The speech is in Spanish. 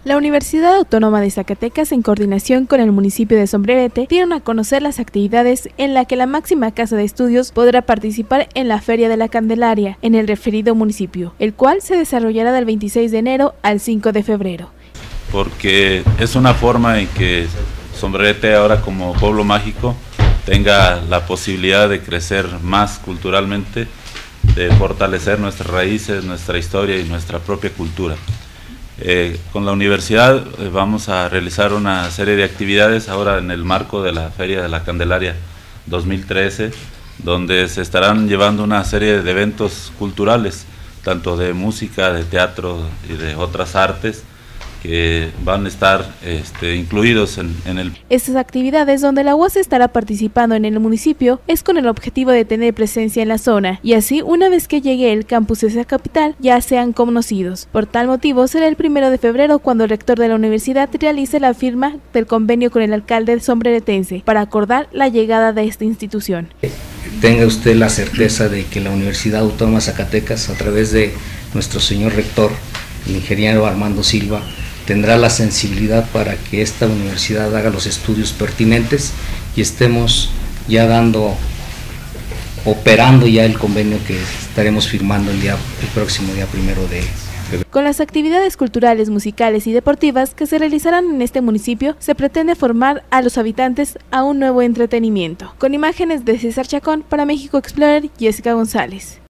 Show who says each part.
Speaker 1: La Universidad Autónoma de Zacatecas, en coordinación con el municipio de Sombrerete, dieron a conocer las actividades en las que la máxima casa de estudios podrá participar en la Feria de la Candelaria en el referido municipio, el cual se desarrollará del 26 de enero al 5 de febrero.
Speaker 2: Porque es una forma en que Sombrerete ahora como pueblo mágico tenga la posibilidad de crecer más culturalmente, de fortalecer nuestras raíces, nuestra historia y nuestra propia cultura. Con la universidad vamos a realizar una serie de actividades ahora en el marco de la Feria de la Candelaria 2013, donde se estarán llevando una serie de eventos culturales, tanto de música, de teatro y de otras artes, que van a estar incluidos en el...
Speaker 1: Estas actividades, donde la UAS estará participando en el municipio, es con el objetivo de tener presencia en la zona, y así una vez que llegue el campus de esa capital ya sean conocidos. Por tal motivo será el 1 de febrero cuando el rector de la universidad realice la firma del convenio con el alcalde sombreretense para acordar la llegada de esta institución.
Speaker 3: Tenga usted la certeza de que la Universidad Autónoma de Zacatecas, a través de nuestro señor rector, el ingeniero Armando Silva, tendrá la sensibilidad para que esta universidad haga los estudios pertinentes y estemos ya operando ya el convenio que estaremos firmando el próximo día 1 de febrero.
Speaker 1: Con las actividades culturales, musicales y deportivas que se realizarán en este municipio, se pretende formar a los habitantes a un nuevo entretenimiento. Con imágenes de César Chacón, para México Explorer, Jessica González.